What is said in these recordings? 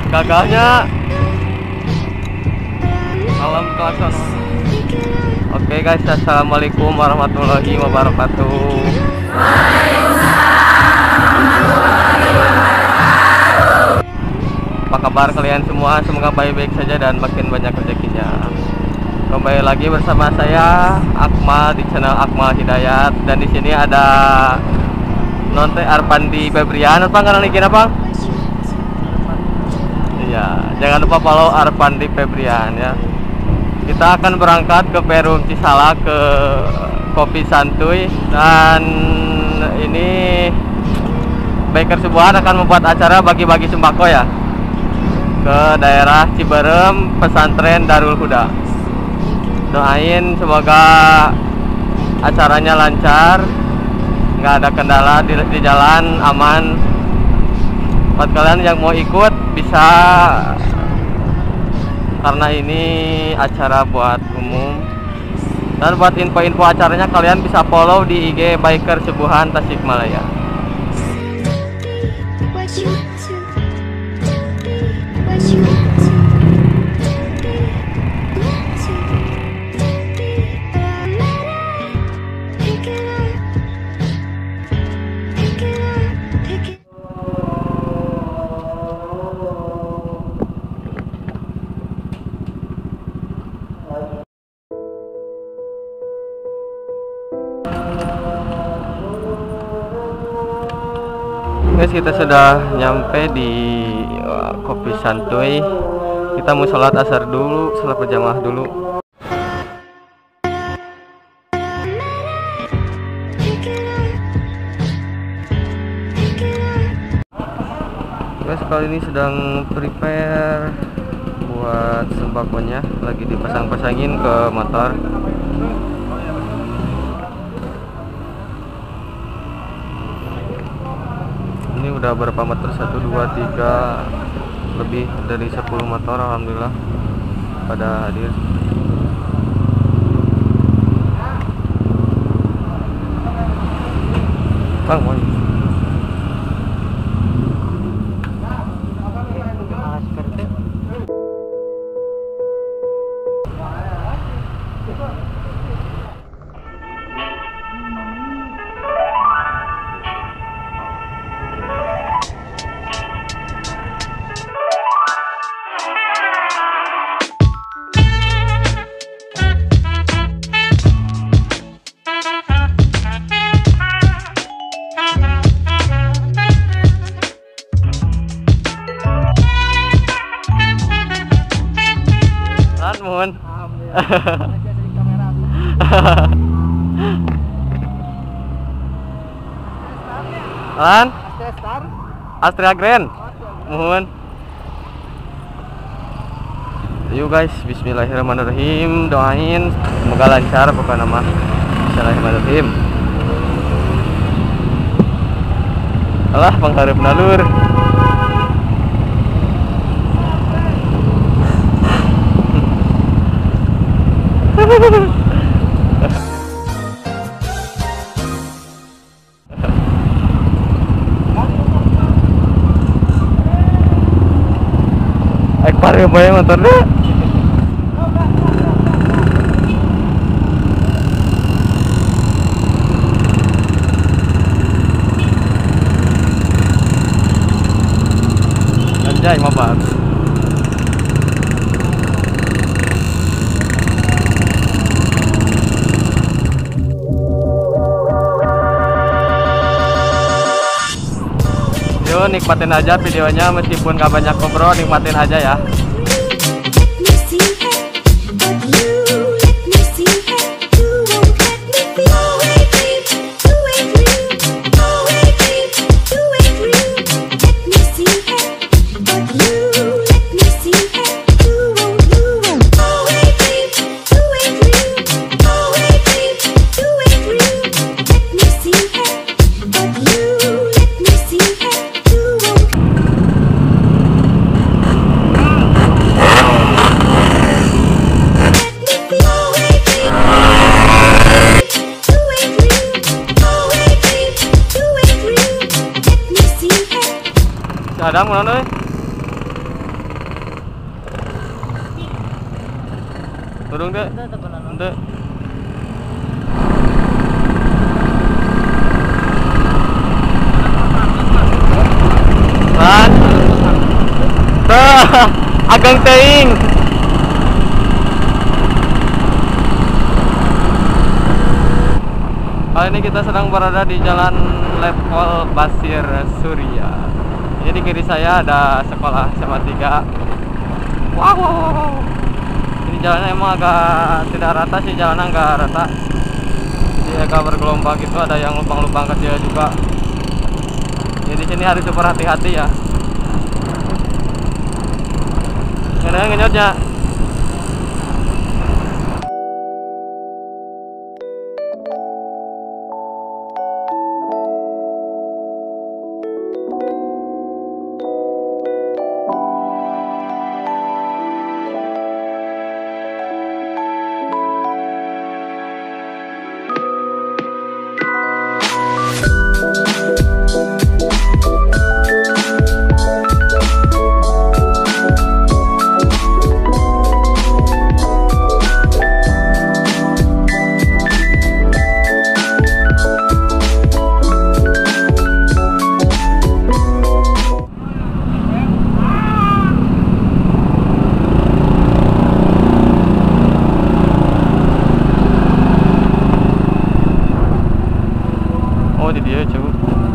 gagalnya alam klakson. Oke guys, assalamualaikum warahmatullahi wabarakatuh. Apa kabar kalian semua? Semoga baik-baik saja dan makin banyak rezekinya. Kembali lagi bersama saya Akmal di channel Akmal Hidayat, dan di sini ada Nonte Arpandi Febrian. Apa nggak nalikin apa? Iya, jangan lupa follow Arpandi Febrian ya. Kita akan berangkat ke Perum Cisalak ke Kopi Santuy, dan ini Biker Subuhan akan membuat acara bagi-bagi sembako ya ke daerah Ciberem, pesantren Darul Huda. Doain semoga acaranya lancar, nggak ada kendala di jalan, aman. Buat kalian yang mau ikut bisa, karena ini acara buat umum. Dan buat info-info acaranya kalian bisa follow di IG Biker Subuhan Tasikmalaya. Guys, kita sudah nyampe di Kopi Santuy. Kita mau sholat asar dulu, sholat berjamaah dulu. Guys, kali ini sedang prepare buat sembakonya, lagi dipasang-pasangin ke motor. Ini udah berapa motor? 1, 2, 3, lebih dari 10 motor. Alhamdulillah pada hadir. Bang, mau mohon. Lan Astrea Grand mohon. Yuk guys, bismillahirrahmanirrahim. Doain semoga lancar pokoknya nama. Bismillahirrahmanirrahim. Alah pengharap nalur. Ekpar ya boy motornya. Anjay mabar. Nikmatin aja videonya, meskipun gak banyak ngobrol, nikmatin aja ya. Adam mana nih? Turun deh. Ente. Lan. Ageng teuing. Kali ini kita sedang berada di Jalan Letkol Basir Surya. Jadi di kiri saya ada sekolah SMA 3. Wow. Ini jalannya emang agak tidak rata sih, jalannya agak rata. Jadi agak bergelombang gitu, ada yang lubang-lubang kecil juga. Jadi sini harus super hati-hati ya. Ada yang ngenyotnya. Oh di dia cuy.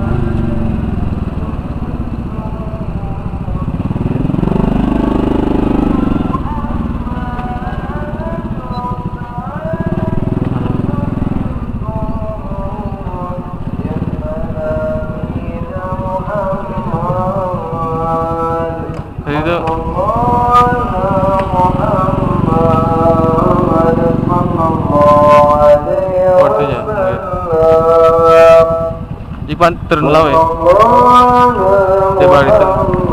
Itu portunya Ipan turun lawe. Coba itu.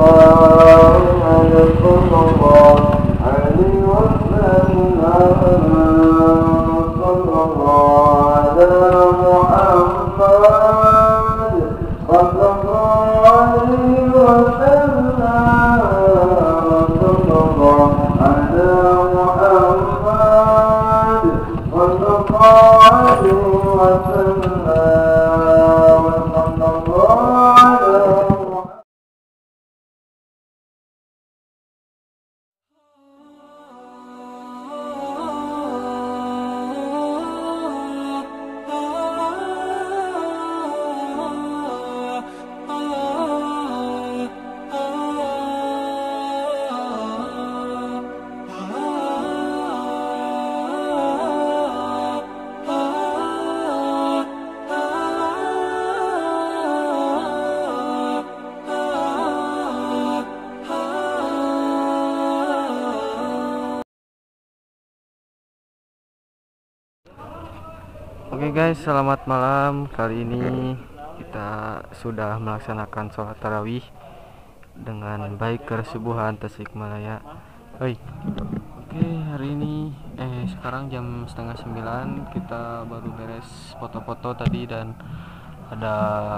Oke guys, selamat malam. Kali ini kita sudah melaksanakan sholat tarawih dengan baik kesubuhan Tasikmalaya. Hoi. Oke, hari ini sekarang jam setengah 9. Kita baru beres foto-foto tadi dan ada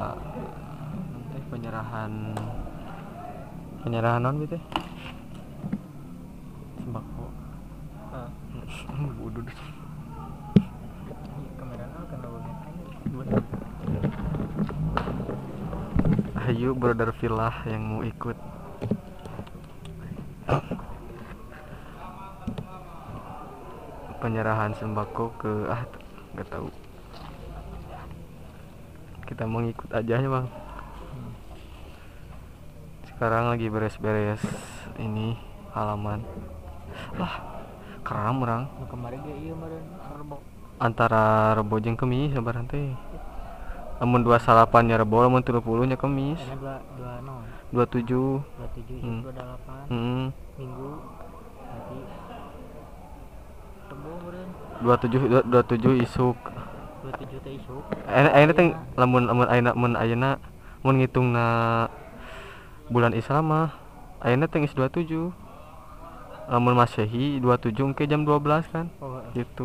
penyerahan non gitu. Sembako. Bodoh. Ayo brother Villa yang mau ikut. Penyerahan sembako ke nggak tahu. Kita mau ngikut aja ya bang. Sekarang lagi beres-beres ini halaman. Lah keram orang. Kemarin dia iya kemarin Antara Rebo jeung Kemis sabaran teh. Amun 28 nya Rebo, amun 30 nya Kemis. 27. 27 28. Minggu nanti Rebo meureun. 27 isuk. 27 teh isuk. Ayeuna teh lamun ayeuna mun ngitungna bulan Islam mah ayeuna teh geus 27. Lamun Masehi 27 ke jam 12 kan. Oh, gitu.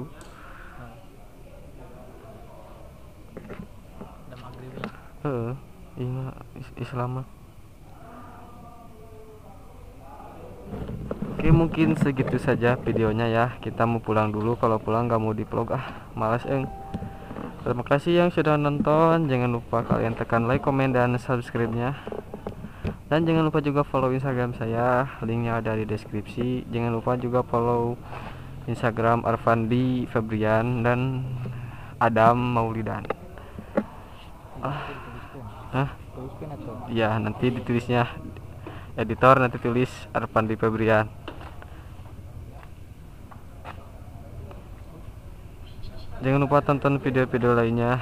Iya Islam mah. Oke, Oke, mungkin segitu saja videonya ya. Kita mau pulang dulu, kalau pulang gak mau di vlog, malas Terima kasih yang sudah nonton. Jangan lupa kalian tekan like, komen, dan subscribe-nya. Dan jangan lupa juga follow Instagram saya, linknya ada di deskripsi. Jangan lupa juga follow Instagram Arfandi Febrian dan Adam Maulidan. Tuliskan atau Ya, nanti ditulisnya editor nanti tulis Arfandi Febrian. Jangan lupa tonton video-video lainnya.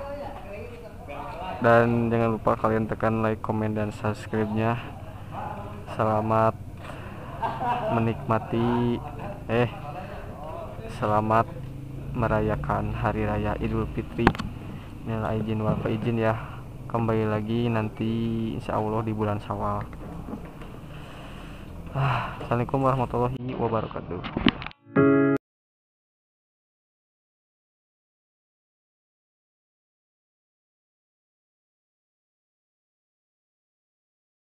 Dan jangan lupa kalian tekan like, komen, dan subscribe-nya. Selamat menikmati selamat merayakan hari raya Idul Fitri. Minal aidin wal faizin ya. Kembali lagi nanti insya Allah di bulan Syawal. Assalamualaikum warahmatullahi wabarakatuh.